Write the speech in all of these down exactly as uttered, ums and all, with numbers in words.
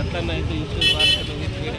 అట్లనే అయితే ఇష్యూస్ వార్తలు media.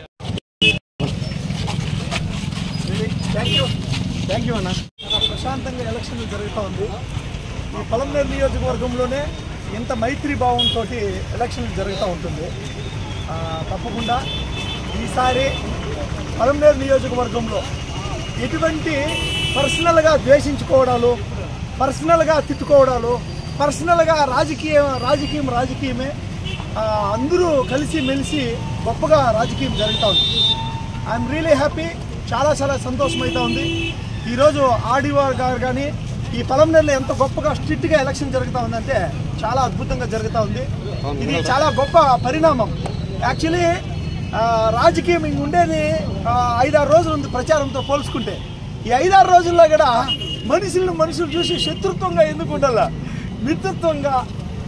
Thank you thank you అన్న. ప్రశాంతంగా ఎలక్షన్లు జరుగుతూ ఉంది. ఈ పలమనేరు నియోజకవర్గంలోనే ఇంత మైత్రి భావంతో ఎలక్షన్లు జరుగుతూ ఉంటుంది. తప్పకుండా ఈసారి పలమనేరు నియోజకవర్గంలో ఎటువంటి పర్సనల్గా ద్వేషించుకోవడాలు, పర్సనల్గా తిట్టుకోవడాలు, పర్సనల్గా రాజకీయ రాజకీయం రాజకీయమే అందరూ కలిసి మెలిసి గొప్పగా రాజకీయం జరుగుతూ ఉంది. I'm really happy. చాలా చాలా సంతోషమైతే ఉంది. ఈరోజు ఆర్డీఓ గారు కానీ ఈ పలమనేరులో ఎంత గొప్పగా స్ట్రిక్ట్గా ఎలక్షన్ జరుగుతూ ఉందంటే చాలా అద్భుతంగా జరుగుతూ ఉంది. ఇది చాలా గొప్ప పరిణామం. యాక్చువల్లీ రాజకీయం ఇంక ఉండేది ఐదారు రోజులు ఉంది ప్రచారంతో పోల్చుకుంటే. ఈ ఐదారు రోజుల్లో కూడా మనుషులను మనుషులు చూసి శత్రుత్వంగా ఎందుకు ఉండాలా, మిత్రుత్వంగా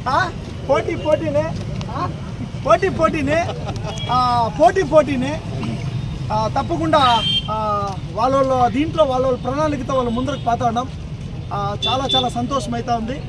పోటీ పోటీనే పోటీ పోటీనే పోటీ పోటీనే తప్పకుండా వాళ్ళ వాళ్ళ దీంట్లో వాళ్ళ వాళ్ళ ప్రణాళికతో వాళ్ళు ముందరకు పోతా ఉన్నాం. చాలా చాలా సంతోషం అవుతా ఉంది.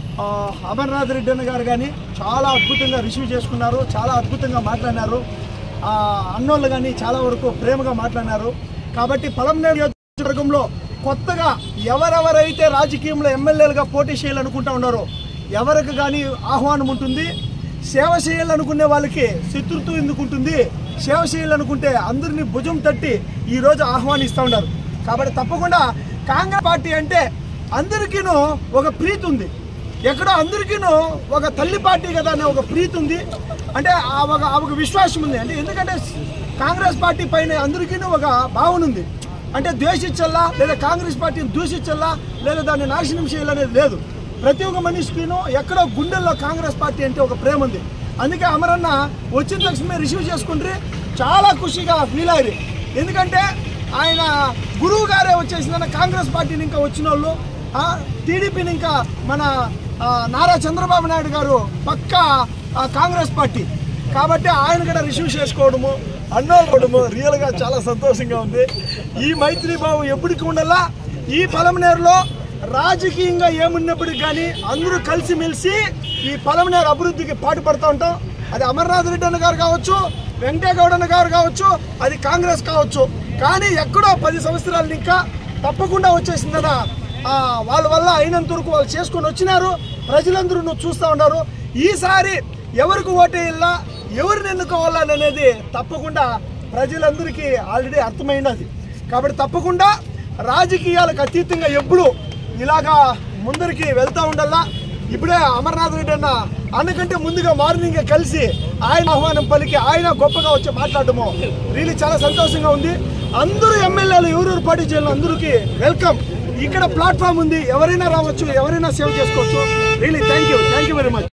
అమర్నాథ్ రెడ్డి అన్న గారు కానీ చాలా అద్భుతంగా రిసీవ్ చేసుకున్నారు, చాలా అద్భుతంగా మాట్లాడినారు. అన్నోళ్ళు కానీ చాలా వరకు ప్రేమగా మాట్లాడినారు. కాబట్టి పలమనేరు నియోజకవర్గంలో కొత్తగా ఎవరెవరైతే రాజకీయంలో ఎమ్మెల్యేలుగా పోటీ చేయాలనుకుంటా ఉన్నారో ఎవరికి కానీ ఆహ్వానం ఉంటుంది. సేవ చేయాలనుకునే వాళ్ళకి శత్రుత్వం ఎందుకు ఉంటుంది, సేవ చేయాలనుకుంటే అందరినీ భుజం తట్టి ఈరోజు ఆహ్వానిస్తూ ఉన్నారు. కాబట్టి తప్పకుండా కాంగ్రెస్ పార్టీ అంటే అందరికీనూ ఒక ప్రీతి ఉంది. ఎక్కడో అందరికీనూ ఒక తల్లి పార్టీ కదా అనే ఒక ప్రీతి ఉంది. అంటే ఒక ఒక విశ్వాసం ఉంది. అంటే ఎందుకంటే కాంగ్రెస్ పార్టీ పైన అందరికీనూ ఒక భావన ఉంది. అంటే ద్వేషించల్లా లేదా కాంగ్రెస్ పార్టీని దూషించల్లా లేదా దాన్ని నాశనం చేయాలనేది లేదు. ప్రతి ఒక్క మనిషికినూ ఎక్కడో గుండెల్లో కాంగ్రెస్ పార్టీ అంటే ఒక ప్రేమ ఉంది. అందుకే అమరన్న వచ్చిన తక్షణమే రిసీవ్ చేసుకుంటే చాలా ఖుషిగా ఫీల్ అయ్యారు. ఎందుకంటే ఆయన గురువు గారే వచ్చేసిందన్న కాంగ్రెస్ పార్టీని ఇంకా వచ్చిన వాళ్ళు టీడీపీని ఇంకా మన నారా చంద్రబాబు నాయుడు గారు పక్కా కాంగ్రెస్ పార్టీ. కాబట్టి ఆయన కూడా రిసీవ్ చేసుకోవడము అన్నోడము రియల్గా చాలా సంతోషంగా ఉంది. ఈ మైత్రి భావం ఎప్పటికి ఉండాలా. ఈ పలమనేరులో రాజకీయంగా ఏమున్నప్పటికి కానీ అందరూ కలిసిమెలిసి ఈ పలమనేరు అభివృద్ధికి పాటుపడుతూ ఉంటాం. అది అమర్నాథ్ రెడ్డి అన్న గారు కావచ్చు, వెంకటేగౌడ అన్న గారు కావచ్చు, అది కాంగ్రెస్ కావచ్చు. కానీ ఎక్కడో పది సంవత్సరాలు ఇంకా తప్పకుండా వచ్చేసిందన్న వాళ్ళ వల్ల అయినంత వరకు వాళ్ళు చేసుకొని వచ్చినారు. ప్రజలందరూ నువ్వు చూస్తూ ఉన్నారు. ఈసారి ఎవరికి ఓటేయాలా, ఎవరిని ఎన్నుకోవాలని అనేది తప్పకుండా ప్రజలందరికీ ఆల్రెడీ అర్థమైనది. కాబట్టి తప్పకుండా రాజకీయాలకు అతీతంగా ఎప్పుడు ఇలాగా ముందరికి వెళ్తూ ఉండాలా. ఇప్పుడే అమర్నాథ్ రెడ్డి అన్న అన్నకంటే ముందుగా మార్నింగ్ కలిసి ఆయన ఆహ్వానం పలికి ఆయన గొప్పగా వచ్చి మాట్లాడటము రియల్లీ చాలా సంతోషంగా ఉంది. అందరూ ఎమ్మెల్యేలు ఎవరెవరు పార్టీ చేయాలి అందరికీ వెల్కమ్. ఇక్కడ ప్లాట్ఫామ్ ఉంది, ఎవరైనా రావచ్చు, ఎవరైనా సేవ్ చేసుకోవచ్చు. Really thank you thank you very much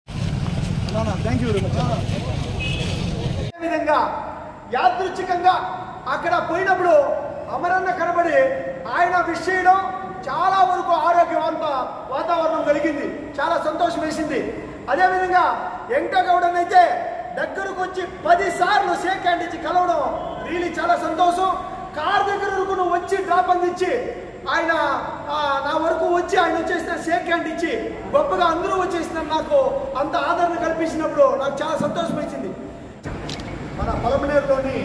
thank you very much. విధంగా యాదృచ్ఛికంగా అక్కడ పోయినప్పుడు అమరన్న కనబడి ఆయన విష్ చేయడం చాలా వరకు ఆరోగ్యవంత వాతావరణం కలిగింది. చాలా సంతోషం వేసింది. అదేవిధంగా వెంకటగౌడన్ అయితే దగ్గరకు వచ్చి పది సార్లు షేక్ హ్యాండ్ ఇచ్చి కలవడం రియల్లీ చాలా సంతోషం. కార్ దగ్గర వరకు నువ్వు వచ్చి డ్రాప్ అందించి ఆయన నా వరకు వచ్చి ఆయన వచ్చేసిన షేక్ హ్యాండ్ ఇచ్చి గొప్పగా అందరూ వచ్చేసిన నాకు అంత ఆదరణ కల్పించినప్పుడు నాకు చాలా సంతోషం వేసింది. మన పలమనేరులోని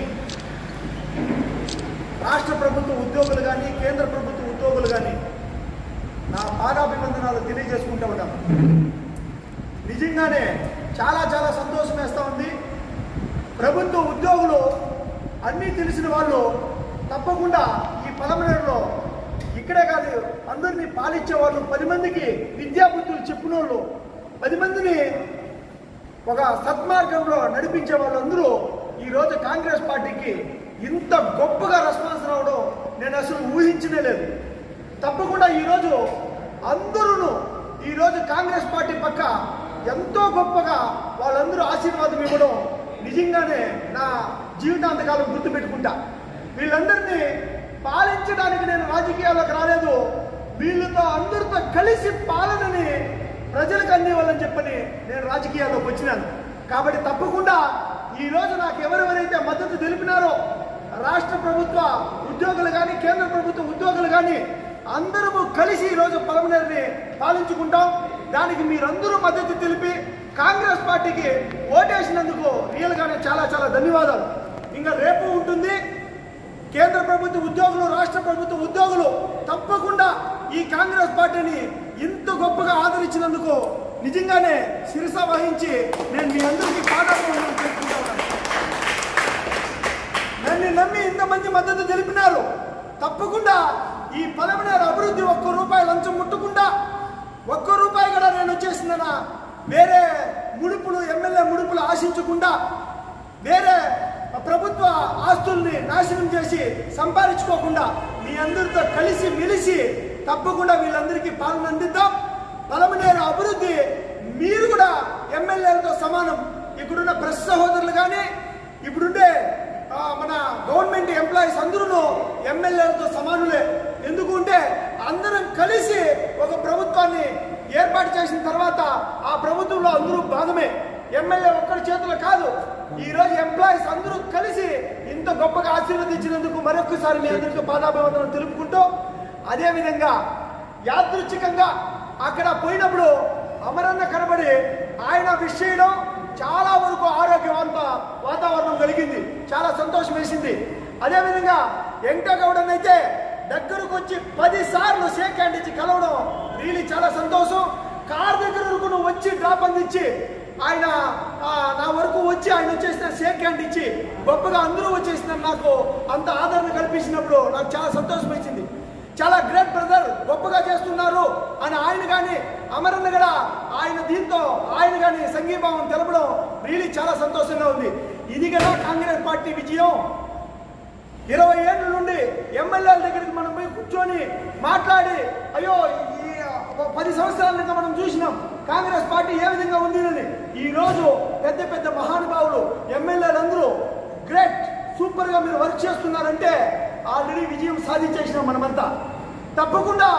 రాష్ట్ర ప్రభుత్వ ఉద్యోగులు కానీ కేంద్ర ప్రభుత్వ ఉద్యోగులు కానీ నా పాదాభివందనాలు తెలియజేసుకుంటూ ఉంటాను. నిజంగానే చాలా చాలా సంతోషం వేస్తూ ఉంది. ప్రభుత్వ ఉద్యోగులు అన్నీ తెలిసిన వాళ్ళు తప్పకుండా ఈ పలమనేరులో ఇక్కడే కాదు అందరినీ పాలించే వాళ్ళు, పది మందికి విద్యాబుద్ధులు చెప్పిన వాళ్ళు, పది మందిని ఒక సత్మార్గంలో నడిపించే వాళ్ళందరూ ఈరోజు కాంగ్రెస్ పార్టీకి ఇంత గొప్పగా రెస్పాన్స్ రావడం నేను అసలు ఊహించనే లేదు. తప్పకుండా ఈరోజు అందరూ ఈరోజు కాంగ్రెస్ పార్టీ పక్క ఎంతో గొప్పగా వాళ్ళందరూ ఆశీర్వాదం ఇవ్వడం నిజంగానే నా జీవితాంతకాలం గుర్తుపెట్టుకుంటా. వీళ్ళందరినీ పాలించడానికి నేను రాజకీయాల్లోకి రాలేదు, వీళ్ళతో అందరితో కలిసి పాలనని ప్రజలకు అందివ్వాలని చెప్పని నేను రాజకీయాల్లోకి వచ్చినాను. కాబట్టి తప్పకుండా ఈరోజు నాకు ఎవరెవరైతే మద్దతు తెలిపినారో రాష్ట్ర ప్రభుత్వ ఉద్యోగులు కానీ కేంద్ర ప్రభుత్వ ఉద్యోగులు కానీ అందరము కలిసి ఈరోజు పలమనేరుని పాలించుకుంటాం. దానికి మీరందరూ మద్దతు తెలిపి కాంగ్రెస్ పార్టీకి ఓటేసినందుకు రియల్గానే చాలా చాలా ధన్యవాదాలు. ఇంకా రేపు ఉంటుంది. కేంద్ర ప్రభుత్వ ఉద్యోగులు, రాష్ట్ర ప్రభుత్వ ఉద్యోగులు తప్పకుండా ఈ కాంగ్రెస్ పార్టీని ఇంత గొప్పగా ఆదరించినందుకు నిజంగానే శిరస వహించి నేను మీ అందరికీ పాదాభివందనం చేసుకుంటాను. నన్ను నమ్మి ఇంతమంది మద్దతు తెలిపినారు. తప్పకుండా ఈ పలమనేరు అభివృద్ధి ఒక్క రూపాయి లంచం ముట్టకుండా, ఒక్క రూపాయి కూడా నేను వచ్చేసిందనా వేరే ముడుపులు, ఎమ్మెల్యే ముడుపులు ఆశించకుండా, వేరే ప్రభుత్వ ఆస్తుల్ని నాశనం చేసి సంపాదించుకోకుండా మీ అందరితో కలిసి మెలిసి తప్పకుండా వీళ్ళందరికీ పాలన అందిద్దాం. పలమనేరు అభివృద్ధి మీరు కూడా ఎమ్మెల్యేలతో సమానం. ఇక్కడున్న ప్రెస్ సహోదరులు కానీ, ఇప్పుడుండే మన గవర్నమెంట్ ఎంప్లాయీస్ అందరూ ఎమ్మెల్యేలతో సమానులే. ఎందుకంటే అందరం కలిసి ఒక ప్రభుత్వాన్ని ఏర్పాటు చేసిన తర్వాత ఆ ప్రభుత్వంలో అందరూ భాగమే. ఎమ్మెల్యే ఒక్కడి చేతులు కాదు. ఈరోజు ఎంప్లాయీస్ అందరూ కలిసి ఇంత గొప్పగా ఆశీర్వదించినందుకు మరొకసారి మీ అందరికీ పాదాభివందనం తెలుపుకుంటూ, అదేవిధంగా యాదృచ్ఛికంగా అక్కడ పోయినప్పుడు అమరన్న కనబడి ఆయన విష్ చేయడం చాలా వరకు ఆరోగ్యవంత వాతావరణం కలిగింది. చాలా సంతోషం వేసింది. అదేవిధంగా వెంకటగౌడన్ అయితే దగ్గరకు వచ్చి పది సార్లు షేక్ హ్యాండ్ ఇచ్చి కలవడం రియలీ చాలా సంతోషం. కార్ దగ్గర వరకు నువ్వు వచ్చి డ్రాప్ అందించి ఆయన నా వరకు వచ్చి ఆయన వచ్చేసిన షేక్ హ్యాండ్ ఇచ్చి గొప్పగా అందరూ వచ్చేసిన నాకు అంత ఆదరణ కల్పించినప్పుడు నాకు చాలా సంతోషం వేసింది. చాలా గ్రేట్ బ్రదర్, గొప్పగా చేస్తున్నారు అని ఆయన కానీ అమరన్న కూడా ఆయన దీంతో ఆయన కానీ సంఘీభావం తెలపడం రియలీ చాలా సంతోషంగా ఉంది. ఇది కదా కాంగ్రెస్ పార్టీ విజయం. ఇరవై ఏళ్ళ నుండి ఎమ్మెల్యేల దగ్గరికి మనం పోయి కూర్చొని మాట్లాడి, అయ్యో ఈ పది సంవత్సరాల నుంచి మనం చూసినాం కాంగ్రెస్ పార్టీ ఏ విధంగా ఉంది అని. ఈరోజు పెద్ద పెద్ద మహానుభావులు ఎమ్మెల్యేలందరూ గ్రేట్, సూపర్గా మీరు వర్క్ చేస్తున్నారంటే ఆల్రెడీ విజయం సాధించేసినాం మనమంతా. తప్పకుండా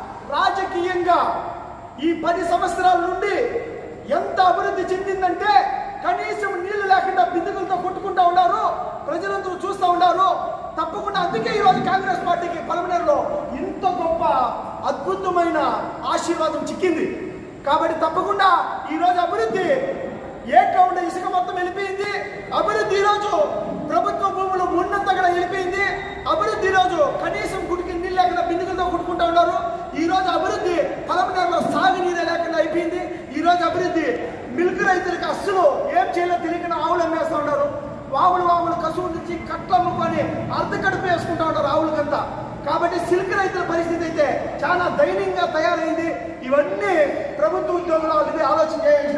రాజకీయంగా ఈ పది సంవత్సరాల నుండి ఎంత అభివృద్ధి చెందిందంటే కనీసం నీళ్లు లేకుండా బిందుకులతో కొట్టుకుంటా ఉన్నారు, ప్రజలందరూ చూస్తూ ఉన్నారు. తప్పకుండా అందుకే ఈరోజు కాంగ్రెస్ పార్టీకి పలమనేరులో ఇంత గొప్ప అద్భుతమైన ఆశీర్వాదం చిక్కింది. కాబట్టి తప్పకుండా ఈరోజు అభివృద్ధి ఏటా ఉండే ఇసుక మొత్తం వెళ్ళిపోయింది. అభివృద్ధి ఈరోజు ప్రభుత్వ భూములు మున్నంత కూడా వెళ్ళిపోయింది. అభివృద్ధి ఈరోజు కనీసం గుడికి నీళ్ళు లేకుండా బిందుకులతో కొట్టుకుంటా ఉన్నారు. ఈరోజు అభివృద్ధి పలమనేరులో సాగునీరే లేకుండా అయిపోయింది. ఈరోజు అభివృద్ధి మిల్క్ రైతులకు అస్సలు ఏం చేయాలో తెలియకుండా ఆవులు అమ్మేస్తూ ఉన్నారు. ఆవులు ఆవులు కసువు నుంచి కట్ల అమ్ముకొని అర్ధ కడుపు వేసుకుంటా ఉంటారు ఆవులకంతా. కాబట్టి సిల్క్ రైతుల పరిస్థితి అయితే చాలా దయనీయంగా తయారైంది. ఇవన్నీ ప్రభుత్వ ఉద్యోగులు ఇది ఆలోచన చేయాల్సిన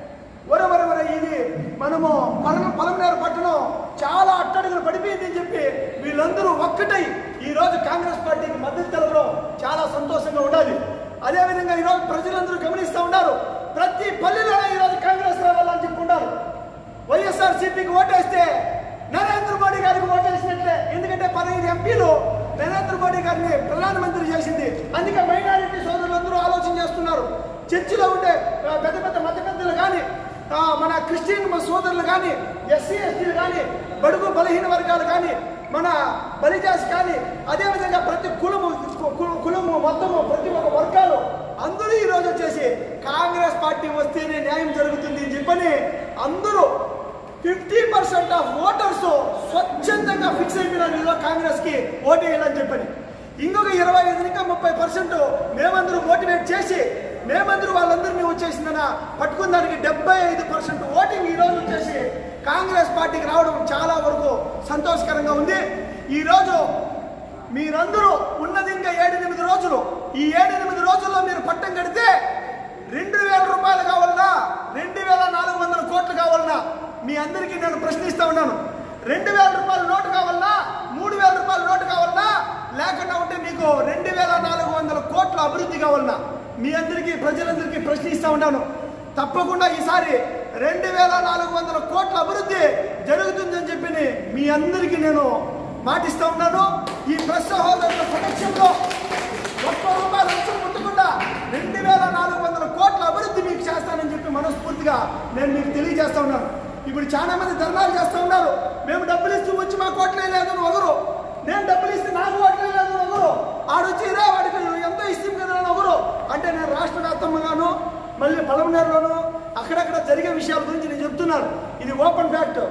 వరవరవర ఇది మనము పలం పలమనేరు పట్టణం చాలా అట్టడుగులు పడిపోయింది అని చెప్పి వీళ్ళందరూ ఒక్కటై ఈరోజు కాంగ్రెస్ పార్టీకి మద్దతు తెలపడం చాలా సంతోషంగా ఉండాలి. అదేవిధంగా ఈరోజు ప్రజలందరూ గమనిస్తూ ఉన్నారు. ప్రతి పల్లెలోనే ఈరోజు కాంగ్రెస్ రావాలని చెప్పుకుంటారు. వైఎస్ఆర్సీపీకి ఓటేస్తే నరేంద్ర మోడీ గారికి ఓటేసినట్లే. ఎందుకంటే పదహైదు ఎంపీలు నరేంద్ర మోడీ గారిని ప్రధానమంత్రి చేసింది. అందుకే మైనారిటీ సోదరులందరూ ఆలోచన చేస్తున్నారు. చర్చిలో ఉండే పెద్ద పెద్ద మత పెద్దలు కానీ, మన క్రిస్టియన్ సోదరులు కానీ, ఎస్సీ ఎస్టీలు కానీ, బడుగు బలహీన వర్గాలు కానీ, మన బలిజాస్ కానీ, అదేవిధంగా ప్రతి కులము కులము మొత్తము ప్రతి ఒక్క వర్గాలు అందరూ ఈరోజు వచ్చేసి కాంగ్రెస్ పార్టీ వస్తేనే న్యాయం జరుగుతుంది అని చెప్పని అందరూ ఫిఫ్టీ పర్సెంట్ ఆఫ్ ఓటర్స్ స్వచ్ఛందంగా ఫిక్స్ అయిపోయినారు ఈరోజు కాంగ్రెస్ కి ఓటు వేయాలని చెప్పని. ఇంకొక ఇరవై ఐదు ఇంకా ముప్పై పర్సెంట్ మేమందరూ మోటివేట్ చేసి మేమందరూ వాళ్ళందరినీ వచ్చేసిందన పట్టుకున్న దానికి డెబ్బై ఐదు పర్సెంట్ ఓటింగ్ ఈరోజు వచ్చేసి కాంగ్రెస్ పార్టీకి రావడం చాలా వరకు సంతోషకరంగా ఉంది. ఈరోజు మీరందరూ ఉన్నది ఇంకా ఏడెనిమిది రోజులు. ఈ ఏడెనిమిది రోజుల్లో మీరు పట్టం కడితే రెండు వేల రూపాయలు కావాలన్నా, రెండు వేల నాలుగు వందల కోట్లు కావాలన్నా మీ అందరికీ నేను ప్రశ్నిస్తా ఉన్నాను. రెండు వేల రూపాయల నోటు కావాలన్నా, మూడు వేల రూపాయల నోటు కావాలన్నా, లేకుండా ఉంటే మీకు రెండు వేల నాలుగు వందల కోట్ల అభివృద్ధి కావాలన్నా మీ అందరికీ ప్రజలందరికీ ప్రశ్నిస్తా ఉన్నాను. తప్పకుండా ఈసారి రెండు వేల నాలుగు వందల కోట్ల అభివృద్ధి జరుగుతుందని చెప్పి మీ అందరికీ నేను మాటిస్తా ఉన్నాను. ఈ ప్రెస్ సహోదరుల సమక్షంలో ఒక్క రూపాయలు లంచం ముట్టకుండా రెండు వేల నాలుగు వందల కోట్ల అభివృద్ధి మీకు చేస్తానని చెప్పి మనస్ఫూర్తిగా నేను మీకు తెలియజేస్తా ఉన్నాను. ఇప్పుడు చాలా మంది ధర్నాలు చేస్తూ ఉన్నారు. మేము డబ్బులు ఇస్తూ వచ్చి మా కోట్లే లేదు ఒకరు, నేను డబ్బులు ఇస్తే నాకు ఓట్లే లేదు ఒకరు, ఆడొచ్చి ఇదే వాడికి ఎంతో ఇస్తాం కదా ఒకరు అంటే నేను రాష్ట్ర వ్యాప్తంగాను మళ్ళీ పలమనేరులోను అక్కడక్కడ జరిగే విషయాల గురించి నేను చెప్తున్నాను. ఇది ఓపెన్ ఫ్యాక్ట్.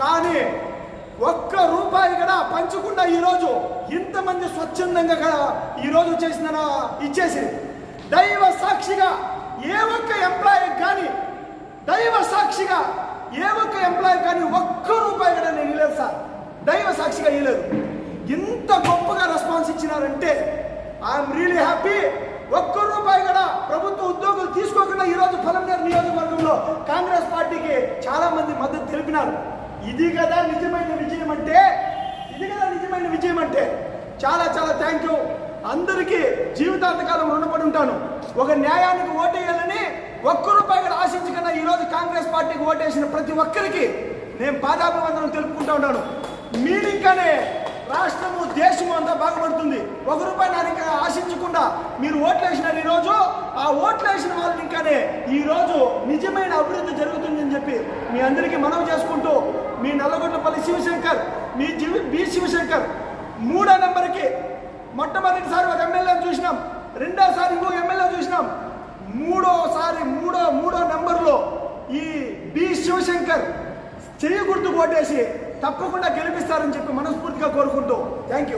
కానీ ఒక్క రూపాయి కూడా పంచకుండా ఈరోజు ఇంతమంది స్వచ్ఛందంగా ఈరోజు చేసిన ఇచ్చేసి దైవ సాక్షిగా ఏ ఒక్క ఎంప్లాయీ కానీ దైవ సాక్షిగా ఏ ఒక్క ఎంప్లాయీ కానీ ఒక్క రూపాయి కూడా నేను ఇవ్వలేదు సార్. దైవ సాక్షిగా ఇవ్వలేదు. ఇంత గొప్పగా రెస్పాన్స్ ఇచ్చినారంటే ఐఎమ్ రియలీ హ్యాపీ. ఒక్క రూపాయి కూడా ప్రభుత్వ ఉద్యోగులు తీసుకోకుండా ఈరోజు పలమనేరు నియోజకవర్గంలో కాంగ్రెస్ పార్టీకి చాలా మంది మద్దతు తెలిపినారు. ఇది కదా నిజమైన విజయం అంటే, ఇది కదా నిజమైన విజయం అంటే. చాలా చాలా థ్యాంక్ యూ. అందరికీ జీవితాంతకాలం రుణపడి ఉంటాను. ఒక న్యాయానికి ఓటేయాలని ఒక్క రూపాయి కూడా ఆశించకుండా ఈరోజు కాంగ్రెస్ పార్టీకి ఓటేసిన ప్రతి ఒక్కరికి నేను పాదాభివందనం తెలుపుకుంటూ ఉంటాను. మీరు ఇంకానే రాష్ట్రము దేశము అంతా బాగుపడుతుంది. ఒక రూపాయి నాకు ఇంకా ఆశించకుండా మీరు ఓట్లు వేసినారు. ఈరోజు ఆ ఓట్లు వేసిన వాళ్ళని ఇంకానే ఈరోజు నిజమైన అభివృద్ధి జరుగుతుందని చెప్పి మీ అందరికీ మనవి చేసుకుంటూ, మీ నల్లగొండపల్లి శివశంకర్, మీ జీవి బి శివశంకర్ మూడో నెంబర్కి మొట్టమొదటిసారి ఒక ఎమ్మెల్యేని చూసినాం, రెండోసారి ఇంకో ఎమ్మెల్యే చూసినాం, మూడోసారి మూడో మూడో నెంబర్లో ఈ బి శివశంకర్ చెయ్యి గుర్తు ఓటేసి తప్పకుండా గెలిపిస్తారని చెప్పి మనస్ఫూర్తిగా కోరుకుంటూ థ్యాంక్ యూ.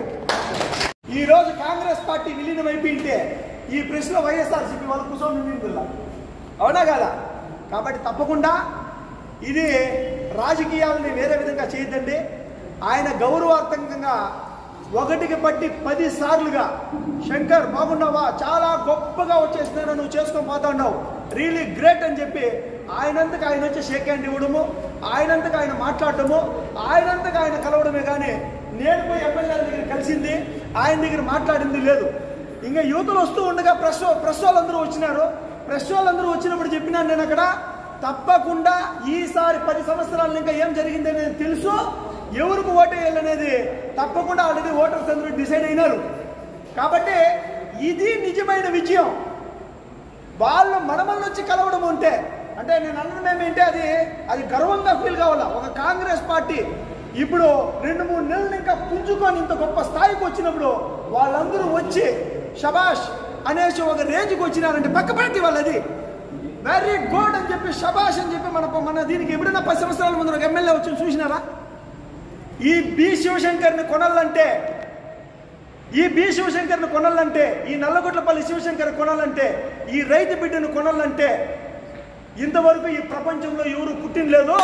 ఈరోజు కాంగ్రెస్ పార్టీ విలీనం అయిపోయింటే ఈ ప్రెస్లో వైఎస్ఆర్సీపీ వాళ్ళు కూర్చొని నిందిల్లా, అవునా కదా? కాబట్టి తప్పకుండా ఇది రాజకీయాలని వేరే విధంగా చేయొద్దండి. ఆయన గౌరవార్థకంగా ఒకటికి పట్టి పది సార్లుగా శంకర్ బాగున్నావా, చాలా గొప్పగా వచ్చేసినా నువ్వు చేసుకొని పోతా ఉన్నావు, రియలీ గ్రేట్ అని చెప్పి ఆయనంతకు ఆయన వచ్చి షేక్ హ్యాండ్ ఇవ్వడము, ఆయనంతకు ఆయన మాట్లాడటము, ఆయనంతకు ఆయన కలవడమే కానీ నేను పోయి ఎమ్మెల్యేల దగ్గర కలిసింది, ఆయన దగ్గర మాట్లాడింది లేదు. ఇంకా యువతలు వస్తూ ఉండగా ప్రెస్ ప్రెస్ వాళ్ళందరూ వచ్చినారు. ప్రెస్ వాళ్ళందరూ వచ్చినప్పుడు చెప్పినాను నేను అక్కడ, తప్పకుండా ఈసారి పది సంవత్సరాలు ఇంకా ఏం జరిగింది అనేది తెలుసు, ఎవరికి ఓటేయాలనేది తప్పకుండా ఆల్రెడీ ఓటర్స్ అందరూ డిసైడ్ అయినారు. కాబట్టి ఇది నిజమైన విజయం. వాళ్ళు మనమల్ని వచ్చి కలవడం ఉంటే అంటే నేను అన్నది ఏమేంటే అది అది గర్వంగా ఫీల్ కావాలా. ఒక కాంగ్రెస్ పార్టీ ఇప్పుడు రెండు మూడు నెలలు ఇంకా పుంజుకొని ఇంత గొప్ప స్థాయికి వచ్చినప్పుడు వాళ్ళందరూ వచ్చి షబాష్ అనేసి ఒక రేంజ్కి వచ్చినారంటే పక్క పార్టీ వాళ్ళది వెరీ గుడ్ అని చెప్పి షబాష్ అని చెప్పి మన మన దీనికి ఎప్పుడైనా పది సంవత్సరాల ముందు ఒక ఎమ్మెల్యే వచ్చి చూసినారా? ఈ బి శివశంకర్ని కొనాలంటే ఈ బి శివశంకర్ని కొనాలంటే ఈ నల్లగొట్లపల్లి శివశంకర్ కొనాలంటే ఈ రైతు బిడ్డను కొనాలంటే ఇంతవరకు ఈ ప్రపంచంలో ఎవరు పుట్టినలేదు,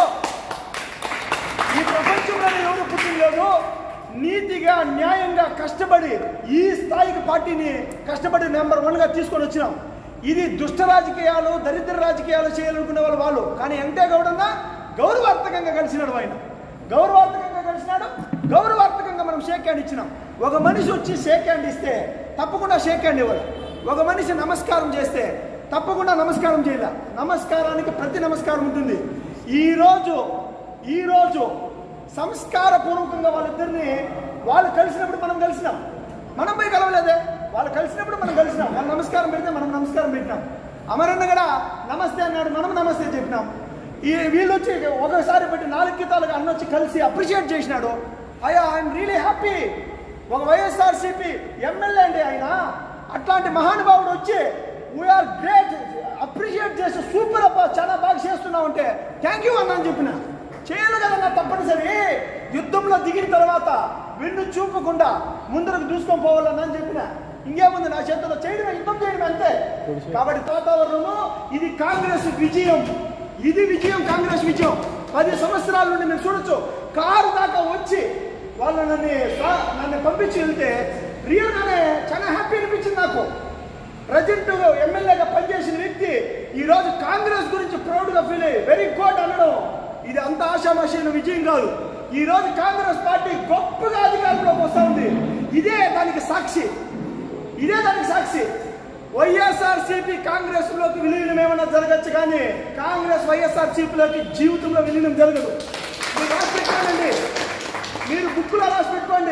ఈ ప్రపంచంలో ఎవరు పుట్టినలేదు. నీతిగా న్యాయంగా కష్టపడి ఈ స్థాయికి పార్టీని కష్టపడి నెంబర్ వన్గా తీసుకొని వచ్చినాం. ఇది దుష్ట రాజకీయాలు దరిద్ర రాజకీయాలు చేయాలనుకునే వాళ్ళు వాళ్ళు కానీ వెంకటేగౌడన్న గౌరవార్థకంగా కలిసినాడు. ఆయన గౌరవార్థకంగా కలిసినాడు. గౌరవార్థకంగా మనం షేక్ హ్యాండ్ ఇచ్చినాం. ఒక మనిషి వచ్చి షేక్ హ్యాండ్ ఇస్తే తప్పకుండా షేక్ హ్యాండ్ ఇవ్వాలి. ఒక మనిషి నమస్కారం చేస్తే తప్పకుండా నమస్కారం చేయాలి. నమస్కారానికి ప్రతి నమస్కారం ఉంటుంది. ఈరోజు ఈరోజు సంస్కార పూర్వకంగా వాళ్ళిద్దరిని వాళ్ళు కలిసినప్పుడు మనం కలిసినాం. మనం పోయి కలవలేదే, వాళ్ళు కలిసినప్పుడు మనం కలిసినాం. వాళ్ళు నమస్కారం పెడితే మనం నమస్కారం పెట్టినాం. అమరన్న కూడా నమస్తే అన్నాడు, మనం నమస్తే చెప్పినాం. ఈ వీళ్ళు వచ్చి ఒకసారి పెట్టి నాలుగు గీతాలుగా అన్న వచ్చి కలిసి అప్రిషియేట్ చేసినాడు. అయ్యా ఐఎమ్ రియలీ హ్యాపీ. ఒక వైఎస్ఆర్సీపీ ఎమ్మెల్యే అండి ఆయన. అట్లాంటి మహానుభావుడు వచ్చి వీఆర్ గ్రేట్ అప్రిషియేట్ చేసి సూపర్ అబ్బా చాలా బాగా చేస్తున్నావు అంటే థ్యాంక్ యూ అన్న అని చెప్పిన. చేయాలి కదన్నా తప్పనిసరి. యుద్ధంలో దిగిన తర్వాత వెన్ను చూపకుండా ముందరకు దూసుకొని పోవాలన్నా అని చెప్పిన. ఇంకేముంది నా చేతుల్లో చేయడమే, యుద్ధం చేయడమే అంతే. కాబట్టి వాతావరణము ఇది కాంగ్రెస్ విజయం. ఇది విజయం, కాంగ్రెస్ విజయం. పది సంవత్సరాల నుండి మీరు చూడొచ్చు కారు దాకా వచ్చి వాళ్ళు నన్ను నన్ను పంపించి వెళ్తే రియల్గానే చాలా హ్యాపీ అనిపించింది నాకు. ప్రజెంట్ ఎమ్మెల్యేగా పనిచేసిన వ్యక్తి ఈరోజు కాంగ్రెస్ గురించి ప్రౌడ్గా ఫీల్ అయ్యి వెరీ గుడ్ అనడం ఇది అంత ఆశామాషైన విజయం కాదు. ఈరోజు కాంగ్రెస్ పార్టీ గొప్పగా అధికారంలోకి వస్తూ ఉంది. ఇదే దానికి సాక్షి. ఇదే దానికి సాక్షి. వైఎస్ఆర్సీపీ కాంగ్రెస్ లోకి విలీనం ఏమైనా జరగచ్చు కానీ కాంగ్రెస్ వైఎస్ఆర్సీపీలోకి జీవితంలో విలీనం జరగదు. మీరు రాసి పెట్టుకోండి, మీరు బుక్లో రాసి పెట్టుకోండి.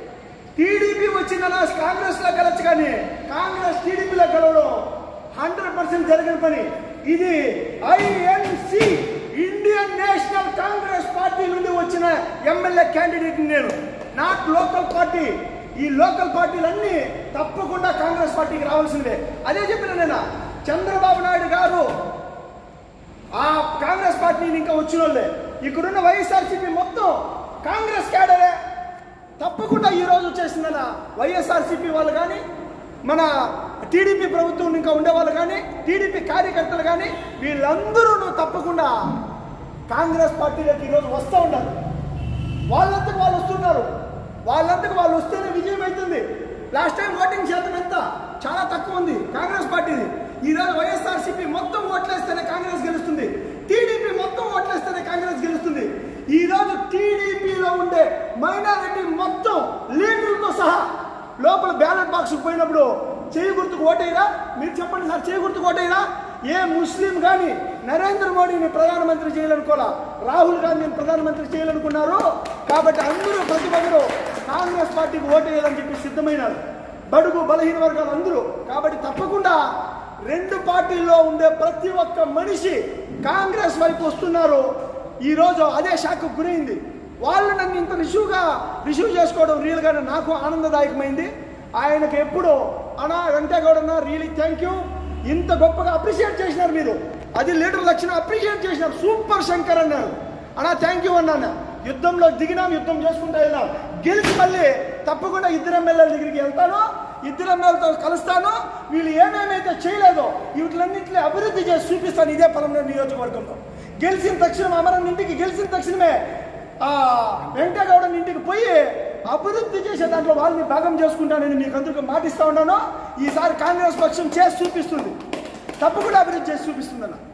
టీడీపీ వచ్చిన కాంగ్రెస్ లో కలచ్చు కానీ కాంగ్రెస్ టీడీపీలో కలవడం హండ్రెడ్ పర్సెంట్ జరిగిన పని. ఇది INC Indian national Congress party నుండి వచ్చిన ఎమ్మెల్యే క్యాండిడేట్ నేను, నాట్ లోకల్ పార్టీ. ఈ లోకల్ పార్టీలన్నీ తప్పకుండా కాంగ్రెస్ పార్టీకి రావాల్సిందే. అదే చెప్పిన నేను. చంద్రబాబు నాయుడు గారు ఆ కాంగ్రెస్ పార్టీని ఇంకా వచ్చిన వాళ్ళే. ఇక్కడున్న వైఎస్ఆర్సీపీ మొత్తం కాంగ్రెస్ క్యాడరే తప్పకుండా ఈరోజు చేసిన వైఎస్ఆర్సీపీ వాళ్ళు కానీ, మన టీడీపీ ప్రభుత్వం ఇంకా ఉండేవాళ్ళు కానీ, టీడీపీ కార్యకర్తలు కానీ వీళ్ళందరూ తప్పకుండా కాంగ్రెస్ పార్టీలోకి ఈరోజు వస్తూ ఉన్నారు. వాళ్ళంతకు వాళ్ళు వస్తున్నారు. వాళ్ళంతకు వాళ్ళు వస్తేనే విజయం అవుతుంది. లాస్ట్ టైం ఓటింగ్ శాతం ఎంత? చాలా తక్కువ ఉంది కాంగ్రెస్ పార్టీది. ఈరోజు వైఎస్ఆర్సీపీ మొత్తం ఓట్లేస్తేనే కాంగ్రెస్ గెలుస్తుంది. టీడీపీ మొత్తం ఓట్లేస్తేనే కాంగ్రెస్ గెలుస్తుంది. ఈరోజు టీడీపీలో ఉండే మైనారిటీ మొత్తం లీడర్లతో సహా లోపల బ్యాలెట్ బాక్స్కి పోయినప్పుడు చేయి గుర్తుకు ఓటేయరా? మీరు చెప్పండి సార్, చేయి గుర్తుకు ఓటేయరా? ఏ ముస్లిం కానీ నరేంద్ర మోడీని ప్రధానమంత్రి చేయాలనుకోవాలా, రాహుల్ గాంధీని ప్రధానమంత్రి చేయాలనుకున్నారు. కాబట్టి అందరూ ప్రతి ఒక్కరు కాంగ్రెస్ పార్టీకి ఓటేయాలని చెప్పి సిద్ధమైనారు, బడుగు బలహీన వర్గాలు అందరూ. కాబట్టి తప్పకుండా రెండు పార్టీల్లో ఉండే ప్రతి ఒక్క మనిషి కాంగ్రెస్ వైపు వస్తున్నారు. ఈరోజు అదే షాక్కు గురైంది. వాళ్ళు నన్ను ఇంత రిసీవ్గా రిసీవ్ చేసుకోవడం రియల్గానే నాకు ఆనందదాయకమైంది. ఆయనకు ఎప్పుడు అన్నా వెంకటగౌడ అన్న రియలీ థ్యాంక్ యూ, ఇంత గొప్పగా అప్రిషియేట్ చేసినారు మీరు, అది లీడర్ లక్షణం అప్రిషియేట్ చేసినారు, సూపర్ శంకర్ అన్నారు. అన్నా థ్యాంక్ యూ అన్నా. యుద్ధంలో దిగినాం, యుద్ధం చేసుకుంటూ వెళ్ళాం, గెలిచి మళ్ళీ తప్పకుండా ఇద్దరు ఎమ్మెల్యేల దగ్గరికి వెళ్తాను, ఇద్దరు ఎమ్మెల్యేలతో కలుస్తాను, వీళ్ళు ఏమేమైతే చేయలేదో వీటిలన్నింటినీ అభివృద్ధి చేసి చూపిస్తాను ఇదే పలమనేరు నియోజకవర్గంలో. గెలిచిన తక్షణం అమరన్ ఇంటికి గెలిచిన తక్షణమే వెంకటగౌడని ఇంటికి పోయి అభివృద్ధి చేసే దాంట్లో వాళ్ళని భాగం చేసుకుంటానని మీకు అందరికీ మాటిస్తా ఉన్నాను. ఈసారి కాంగ్రెస్ పక్షం చేసి చూపిస్తుంది, తప్పకుండా అభివృద్ధి చేసి చూపిస్తుంది అన్న.